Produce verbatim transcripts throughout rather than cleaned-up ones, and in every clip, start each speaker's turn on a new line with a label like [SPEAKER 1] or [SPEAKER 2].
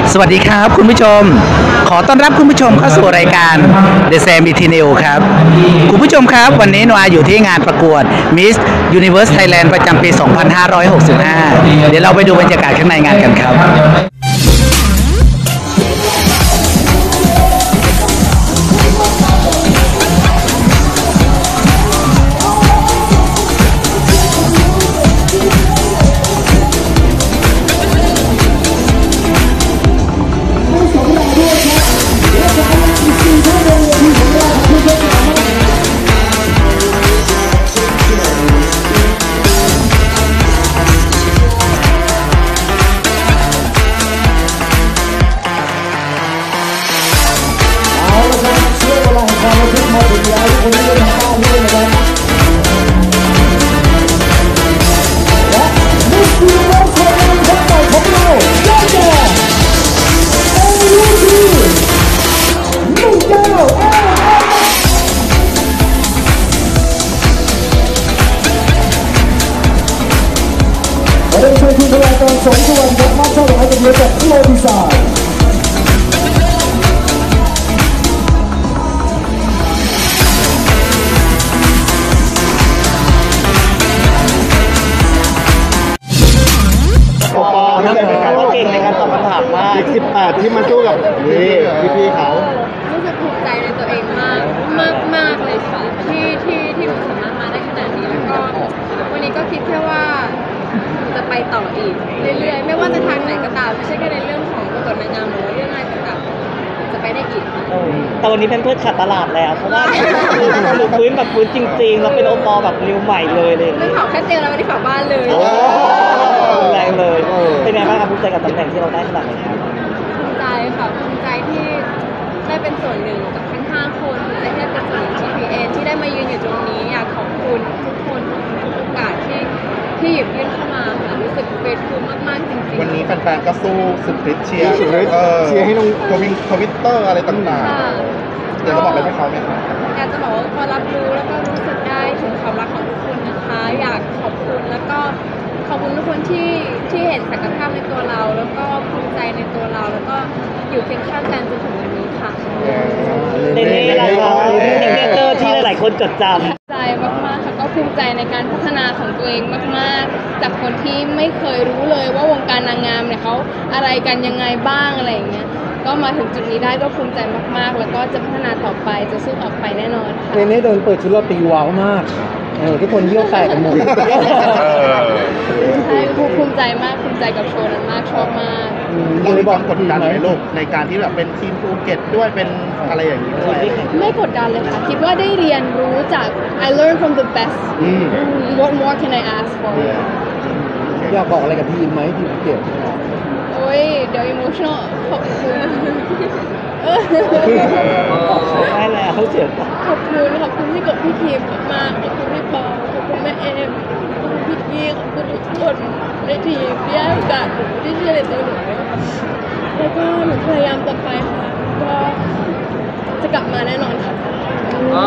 [SPEAKER 1] สวัสดีครับคุณผู้ชมขอต้อนรับคุณผู้ชมเข้าสู่รายการ The Sam Eternal ครับคุณผู้ชมครับวันนี้โนอาอยู่ที่งานประกวด Miss Universe Thailand ประจำปี สองพันห้าร้อยหกสิบห้า เดี๋ยวเราไปดูบรรยากาศข้างในงานกันครับ
[SPEAKER 2] คุณพลากรสงสุวรรณครับมอบช่อดอกไม้จากเรือจากโลดีไซน์
[SPEAKER 3] ปอนะก็เก่งในการตอบคำถามมากสิบแปดที่มาสู้กับนี่พี่ๆเขา
[SPEAKER 4] รู้สึกภูมิใจในตัวเองมากมากมากเลยค่ะที่ที่ที่หนูสามารถมาได้ขนาดนี้แล้วก็วันนี้ก็คิดแค่ว่าจะไปต่ออีกเรื่อยๆไม่ว่าจะทางไหนก็ตามไม่ใช่แค่ในเรื่องของประกวดนางงามหรือว่าเรื่องอะไรต่างๆจะไปได้อีก
[SPEAKER 3] แต่วันนี้เป็นเพื่อนขาดตลาดแล้วเพราะว่าหนูพื้นแบบพื้นจริงๆแล้วเป็นโอปอแบบนิวใหม่เลยเลย
[SPEAKER 4] ไม่เผาแค่เตียงแล้วไม่ได้เผาบ้านเลย
[SPEAKER 3] แรงเลยเป็นไงบ้างครับภูมิใจกับตำแหน่งที่เราได้ขนาดไหนครับ
[SPEAKER 4] ภูมิใจค่ะภูมิใจที่ได้เป็นส่วนหนึ่งกับทั้งห้าคนภูมิใจที่ได้เป็นส่วนหนึ่ง ที พี เอ็น ที่ได้มายืนอยู่ตรงนี้อยากขอบคุณทุกคนทุกโอกาสที่ที่หยิบยื่นเข้ามาค่ะรู้สึกเกรทฟูลมากๆจริงๆ
[SPEAKER 5] วันนี้แฟนๆก็สู้สุดฤทธิ์เชียร์เชียร์ให้ลงทวิงทวิตเตอร์อะไรต่างๆเดี๋ยวจะบอกอะไรให้เขาไหมครับ
[SPEAKER 4] อยากจะบอกว่าพอรับรู้แล้วก็รู้สึกได้ถึงความรักของทุกคนนะคะอยากขอบคุณแล้วก็ขอบคุณทุกคนที่ที่เห็นศักยภาพในตัวเราแล้วก็ภูมิใจในตัวเราแล้วก็อยู่เคียงข้างกันจนถึงวันนี้ค่ะ
[SPEAKER 3] เนเน่ละครับซิกเนเจอร์ที่หลายๆคนจดจำ
[SPEAKER 4] ใจมากๆค่ะก็ภูมิใจในการพัฒนาของตัวเองมากๆจากคนที่ไม่เคยรู้เลยว่าวงการนางงามเนี่ยเขาอะไรกันยังไงบ้างอะไรอย่างเงี้ยก็มาถึงจุดนี้ได้ก็ภูมิใจมากๆแล้วก็จะพัฒนาต่อไปจะสู้ต่อไปแน่นอนค่ะ
[SPEAKER 2] เนเน่โดนเปิดชุดเราตีว้าวมากเออทุกคนเยี่ยวแตกกันหมด
[SPEAKER 4] ใช่ภูมิใจมากภูมิใจกับโชว์นั้นมากชอบมาก
[SPEAKER 5] เราได้บอกกดดันไหมลูกในการที่แบบเป็นทีมภูเก็ตด้วยเป็นอะไรอย่างนี้ด้วย
[SPEAKER 4] ไม่กดดันเลยค่ะคิดว่าได้เรียนรู้จาก I learn from the best what more can I ask for
[SPEAKER 2] อยากบอกอะไรกับทีมไหมทีมภูเก็ต
[SPEAKER 4] โอ้ยเดี๋ยว emotional ขอบคุณ
[SPEAKER 3] ได้แล้วเขาเสียใจ
[SPEAKER 4] ขอบคุณขอบคุณที่กับพี่ทีมมากขอบคุณพี่ปอขอบคุณแม่เอ็มขอบคุณพี่กี้ขอบคุณทุกคนในทีมที่ให้โอกาสหนูที่เชื่อในตัวหนูแล้วก็หนูพยายามต่อไปค่ะก็จะกลับมาแน่นอนค่ะ
[SPEAKER 3] อ๋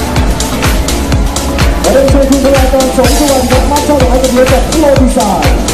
[SPEAKER 2] เรียนเชิญคุณพลากรสงสุวรรณครับมอบช่อดอกไม้จากเรือจากโลดีไซน์